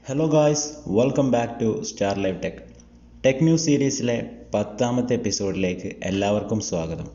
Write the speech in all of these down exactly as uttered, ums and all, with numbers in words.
Hello guys, welcome back to Star Live Tech. Tech news സീരീസിലെ പത്താമത്തെ എപ്പിസോഡിലേക്ക് എല്ലാവർക്കും സ്വാഗതം.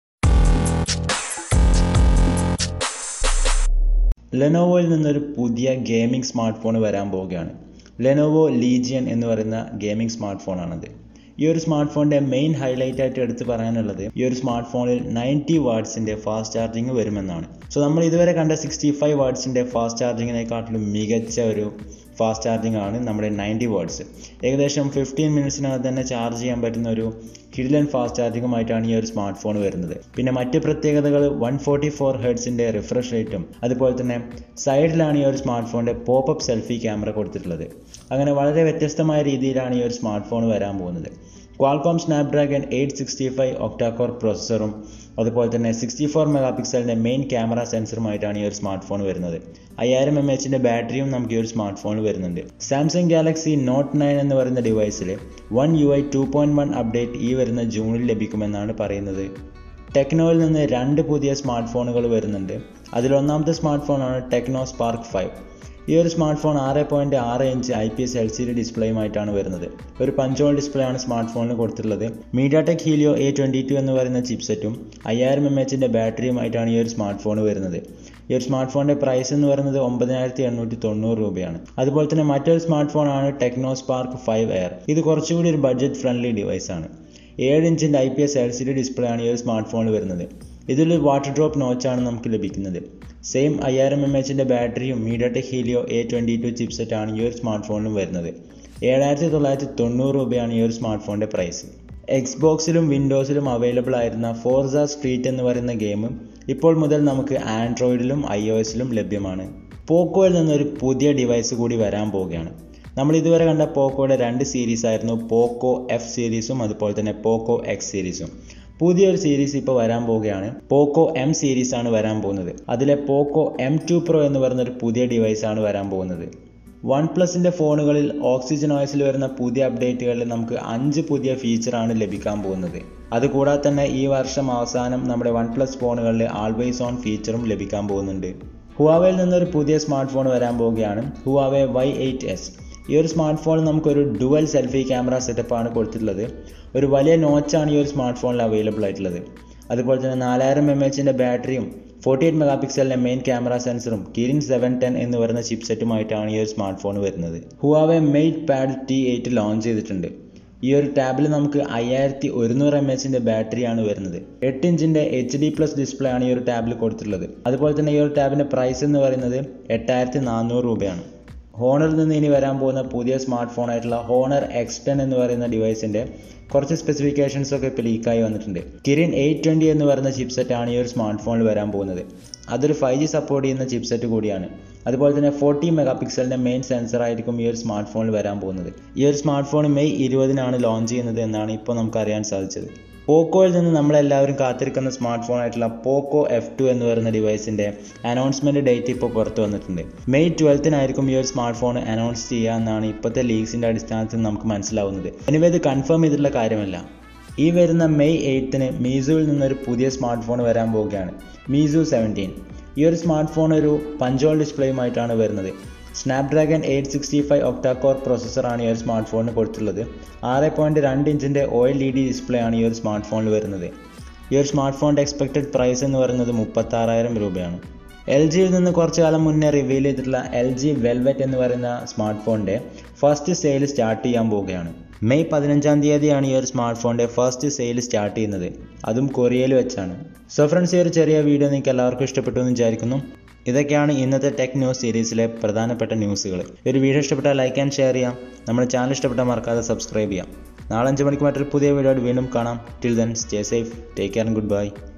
ലെനോവോയിൽ നിന്നൊരു പുതിയ ഗെയിമിംഗ് സ്മാർട്ട് ഫോൺ വരാൻ പോവുകയാണ്. ലെനോവോ ലീജിയൻ എന്ന് പറയുന്ന ഗെയിമിംഗ് സ്മാർട്ട് ഫോണാണത്. ഈ ഒരു സ്മാർട്ട് ഫോണിൻ്റെ മെയിൻ ഹൈലൈറ്റ് ആയിട്ട് എടുത്ത് പറയാനുള്ളത് ഈ ഒരു സ്മാർട്ട് ഫോണിൽ നയൻറ്റി വാട്ട്സിൻ്റെ ഫാസ്റ്റ് ചാർജിങ് വരുമെന്നാണ്. സോ നമ്മൾ ഇതുവരെ കണ്ട സിക്സ്റ്റി ഫൈവ് വാട്ട്സിൻ്റെ ഫാസ്റ്റ് ചാർജിങ്ങിനെക്കാട്ടിലും മികച്ച ഒരു ഫാസ്റ്റ് ചാർജിങ് ആണ് നമ്മുടെ നയൻറ്റി വാട്ട്സ്. ഏകദേശം ഫിഫ്റ്റീൻ മിനിറ്റ്സിനകത്ത് തന്നെ ചാർജ് ചെയ്യാൻ പറ്റുന്ന ഒരു കിഡിലൻ ഫാസ്റ്റ് ചാർജിങ്ങുമായിട്ടാണ് ഈ ഒരു സ്മാർട്ട് ഫോൺ വരുന്നത്. പിന്നെ മറ്റ് പ്രത്യേകതകൾ വൺ ഫോർട്ടി ഫോർ ഹെർട്സിൻ്റെ റിഫ്രഷ് റേറ്റും അതുപോലെ തന്നെ സൈഡിലാണ് ഈ ഒരു സ്മാർട്ട് ഫോണിൻ്റെ പോപ്പപ്പ് സെൽഫി ക്യാമറ കൊടുത്തിട്ടുള്ളത്. അങ്ങനെ വളരെ വ്യത്യസ്തമായ രീതിയിലാണ് ഈ ഒരു സ്മാർട്ട് ഫോൺ വരാൻ പോകുന്നത്. Qualcomm Snapdragon eight sixty five octacore പ്രോസസ്സറും അതുപോലെ തന്നെ സിക്സ്റ്റി ഫോർ മെഗാ പിക്സലിൻ്റെ മെയിൻ ക്യാമറ സെൻസറുമായിട്ടാണ് ഈ ഒരു സ്മാർട്ട് ഫോൺ വരുന്നത്. അയ്യായിരം എം എച്ചിൻ്റെ ബാറ്ററിയും നമുക്ക് ഈ ഒരു സ്മാർട്ട് ഫോണിൽ വരുന്നുണ്ട്. സാംസങ് ഗാലക്സി നോട്ട് നയൻ എന്ന് പറയുന്ന ഡിവൈസിൽ one U I two point one update ഈ വരുന്ന ജൂണിൽ ലഭിക്കുമെന്നാണ് പറയുന്നത്. ടെക്നോയിൽ നിന്ന് രണ്ട് പുതിയ സ്മാർട്ട് ഫോണുകൾ വരുന്നുണ്ട്. അതിലൊന്നാമത്തെ സ്മാർട്ട് ഫോണാണ് ടെക്നോ സ്പാർക്ക് ഫൈവ്. ഈ ഒരു സ്മാർട്ട് ഫോൺ ആറ് പോയിൻറ്റ് ആറ് inch I P S L C D ഡിസ്പ്ലേയുമായിട്ടാണ് വരുന്നത്. ഒരു പഞ്ചോൾ ഡിസ്പ്ലേ ആണ് സ്മാർട്ട് ഫോണിൽ കൊടുത്തിട്ടുള്ളത്. MediaTek Helio A twenty two എന്ന് പറയുന്ന ചിപ്സെറ്റും അയ്യായിരം എം എച്ചിൻ്റെ ബാറ്ററിയുമായിട്ടാണ് ഈ ഒരു സ്മാർട്ട് ഫോൺ വരുന്നത്. ഈ ഒരു സ്മാർട്ട് ഫോണിൻ്റെ പ്രൈസ് എന്ന് പറയുന്നത് ഒമ്പതിനായിരത്തി എണ്ണൂറ്റി തൊണ്ണൂറ് രൂപയാണ്. അതുപോലെ തന്നെ മറ്റൊരു സ്മാർട്ട് ഫോണാണ് ടെക്നോ സ്പാർക്ക് ഫൈവ് എയർ. ഇത് കുറച്ചുകൂടി ഒരു ബഡ്ജറ്റ് ഫ്രണ്ട്ലി ഡിവൈസാണ്. ഏഴ് ഇഞ്ചിൻ്റെ I P S L C D display ആണ് ഈ ഒരു സ്മാർട്ട് ഫോണിൽ വരുന്നത്. ഇതിലൊരു വാട്ടർ ഡ്രോപ്പ് നോച്ചാണ് നമുക്ക് ലഭിക്കുന്നത്. സെയിം അയ്യായിരം എം എച്ചിൻ്റെ ബാറ്ററിയും MediaTek Helio A twenty two ചിപ്സെറ്റാണ് ഈ ഒരു സ്മാർട്ട് ഫോണിലും വരുന്നത്. ഏഴായിരത്തി തൊള്ളായിരത്തി തൊണ്ണൂറ് രൂപയാണ് ഈ ഒരു സ്മാർട്ട് ഫോണിൻ്റെ പ്രൈസ്. എക്സ്ബോക്സിലും വിൻഡോസിലും അവൈലബിൾ ആയിരുന്ന ഫോർസ സ്ട്രീറ്റ് എന്ന് പറയുന്ന ഗെയിം ഇപ്പോൾ മുതൽ നമുക്ക് ആൻഡ്രോയിഡിലും ഐ ഒ എസിലും ലഭ്യമാണ്. പോക്കോയിൽ നിന്നൊരു പുതിയ ഡിവൈസ് കൂടി വരാൻ പോവുകയാണ്. നമ്മൾ ഇതുവരെ കണ്ട പോക്കോയുടെ രണ്ട് സീരീസ് ആയിരുന്നു, പോക്കോ എഫ് സീരീസും അതുപോലെ തന്നെ പോക്കോ എക്സ് സീരീസും. പുതിയൊരു സീരീസ് ഇപ്പോൾ വരാൻ പോവുകയാണ്. പോക്കോ എം സീരീസ് ആണ് വരാൻ പോകുന്നത്. അതിലെ പോക്കോ എം ടു പ്രോ എന്ന് പറയുന്നൊരു പുതിയ ഡിവൈസാണ് വരാൻ പോകുന്നത്. വൺ പ്ലസിൻ്റെ ഫോണുകളിൽ ഓക്സിജൻ ഓയസിൽ വരുന്ന പുതിയ അപ്ഡേറ്റുകളിൽ നമുക്ക് അഞ്ച് പുതിയ ഫീച്ചറാണ് ലഭിക്കാൻ പോകുന്നത്. അതുകൂടാതെ തന്നെ ഈ വർഷം അവസാനം നമ്മുടെ വൺ പ്ലസ് ഫോണുകളിൽ ആൾവേസ് ഓൺ ഫീച്ചറും ലഭിക്കാൻ പോകുന്നുണ്ട്. ഹുവാവേയിൽ നിന്നൊരു പുതിയ സ്മാർട്ട് ഫോൺ വരാൻ പോവുകയാണ്, ഹുവാവേ വൈ എയ്റ്റ് എസ്. ഈ ഒരു സ്മാർട്ട് ഫോണിൽ നമുക്കൊരു ഡുവൽ സെൽഫി ക്യാമറ സെറ്റപ്പാണ് കൊടുത്തിട്ടുള്ളത്. ഒരു വലിയ നോച്ചാണ് ഈ ഒരു സ്മാർട്ട് ഫോണിൽ അവൈലബിൾ ആയിട്ടുള്ളത്. അതുപോലെ തന്നെ നാലായിരം എം എച്ചിൻ്റെ ബാറ്ററിയും ഫോർട്ടി എയ്റ്റ് മെഗാ പിക്സലിൻ്റെ മെയിൻ ക്യാമറ സെൻസറും കിരിൻ സെവൻ ടെൻ എന്ന് പറയുന്ന ചിപ്സെറ്റുമായിട്ടാണ് ഈ ഒരു സ്മാർട്ട് ഫോൺ വരുന്നത്. Huawei MatePad T eight launch ചെയ്തിട്ടുണ്ട്. ഈ ഒരു ടാബിൽ നമുക്ക് അയ്യായിരത്തി ഒരുന്നൂറ് എം എച്ചിൻ്റെ ബാറ്ററിയാണ് വരുന്നത്. എട്ട് ഇഞ്ചിൻ്റെ എച്ച് ഡി പ്ലസ് ഡിസ്പ്ലേ ആണ് ഈ ഒരു ടാബിൽ കൊടുത്തിട്ടുള്ളത്. അതുപോലെ തന്നെ ഈ ഒരു ടാബിൻ്റെ പ്രൈസ് എന്ന് പറയുന്നത് എട്ടായിരത്തി നാനൂറ് രൂപയാണ്. ഹോണറിൽ നിന്ന് ഇനി വരാൻ പോകുന്ന പുതിയ സ്മാർട്ട് ഫോൺ ആയിട്ടുള്ള ഹോണർ എക്സ് ടെൻ എന്ന് പറയുന്ന ഡിവൈസിൻ്റെ കുറച്ച് സ്പെസിഫിക്കേഷൻസ് ഒക്കെ ഇപ്പോൾ ലീക്കായി വന്നിട്ടുണ്ട്. കിരിൻ എയ്റ്റ് ട്വൻറ്റി എന്ന് പറയുന്ന ചിപ്സെറ്റ് ആണ് ഈ ഒരു സ്മാർട്ട് ഫോണിൽ വരാൻ പോകുന്നത്. അതൊരു ഫൈവ് ജി സപ്പോർട്ട് ചെയ്യുന്ന ചിപ്സെറ്റ് കൂടിയാണ്. അതുപോലെ തന്നെ ഫോർട്ടി മെഗാ പിക്സലിൻ്റെ മെയിൻ സെൻസർ ആയിരിക്കും ഈ ഒരു സ്മാർട്ട് ഫോണിൽ വരാൻ പോകുന്നത്. ഈ ഒരു സ്മാർട്ട് ഫോൺ മെയ് ഇരുപതിനാണ് ലോഞ്ച് ചെയ്യുന്നത് എന്നാണ് ഇപ്പോൾ നമുക്ക് അറിയാൻ സാധിച്ചത്. പോക്കോയിൽ നിന്ന് നമ്മളെല്ലാവരും കാത്തിരിക്കുന്ന സ്മാർട്ട് ഫോൺ ആയിട്ടുള്ള പോക്കോ എഫ് ടു എന്ന് പറയുന്ന ഡിവൈസിൻ്റെ അനൗൺസ്മെൻറ്റ് ഡേറ്റ് ഇപ്പോൾ പുറത്തു വന്നിട്ടുണ്ട്. മെയ് ട്വൽത്തിനായിരിക്കും ഈ ഒരു സ്മാർട്ട് ഫോൺ അനൗൺസ് ചെയ്യുക എന്നാണ് ഇപ്പോഴത്തെ ലീക്സിൻ്റെ അടിസ്ഥാനത്തിൽ നമുക്ക് മനസ്സിലാവുന്നത്. എനിവേ ഇത് കൺഫേം ചെയ്തിട്ടുള്ള കാര്യമല്ല. ഈ വരുന്ന മെയ് എയ്ത്തിന് മീസുവിൽ നിന്നൊരു പുതിയ സ്മാർട്ട് ഫോൺ വരാൻ പോവുകയാണ്, മീസു സെവൻറ്റീൻ. ഈ ഒരു സ്മാർട്ട് ഫോൺ ഒരു പഞ്ചോൾ ഡിസ്പ്ലേയുമായിട്ടാണ് വരുന്നത്. Snapdragon eight sixty five octacore പ്രോസസ്സറാണ് ഈ ഒരു സ്മാർട്ട് ഫോണിന് കൊടുത്തിട്ടുള്ളത്. ആറ് പോയിൻറ്റ് രണ്ട് ഇഞ്ചിൻ്റെ O L E D display ആണ് ഈ ഒരു സ്മാർട്ട് ഫോണിൽ വരുന്നത്. ഈ ഒരു സ്മാർട്ട് ഫോണിൻ്റെ എക്സ്പെക്റ്റഡ് പ്രൈസ് എന്ന് പറയുന്നത് മുപ്പത്താറായിരം രൂപയാണ്. എൽ ജിയിൽ നിന്ന് കുറച്ച് കാലം മുന്നേ റിവീൽ ചെയ്തിട്ടുള്ള എൽ ജി വെൽവെറ്റ് എന്ന് പറയുന്ന സ്മാർട്ട് ഫോണിൻ്റെ ഫസ്റ്റ് സെയിൽ സ്റ്റാർട്ട് ചെയ്യാൻ പോവുകയാണ്. മെയ് പതിനഞ്ചാം തീയതിയാണ് ഈ ഒരു സ്മാർട്ട് ഫോണിൻ്റെ ഫസ്റ്റ് സെയിൽ സ്റ്റാർട്ട് ചെയ്യുന്നത്, അതും കൊറിയയിൽ വെച്ചാണ്. സോ ഫ്രണ്ട്സ്, ഈ ഒരു ചെറിയ വീഡിയോ നിങ്ങൾക്ക് എല്ലാവർക്കും ഇഷ്ടപ്പെട്ടു എന്ന് വിചാരിക്കുന്നു. ഇതൊക്കെയാണ് ഇന്നത്തെ ടെക് ന്യൂസ് സീരീസിലെ പ്രധാനപ്പെട്ട ന്യൂസുകൾ. ഈ ഒരു വീഡിയോ ഇഷ്ടപ്പെട്ടാൽ ലൈക്ക് ആൻഡ് ഷെയർ ചെയ്യാം. നമ്മുടെ ചാനൽ ഇഷ്ടപ്പെട്ടാൽ മറക്കാതെ സബ്സ്ക്രൈബ് ചെയ്യാം. നാളെ അഞ്ച് മണിക്ക് മറ്റൊരു പുതിയ വീഡിയോ വീണ്ടും കാണാം. Till then stay safe, take care and good bye.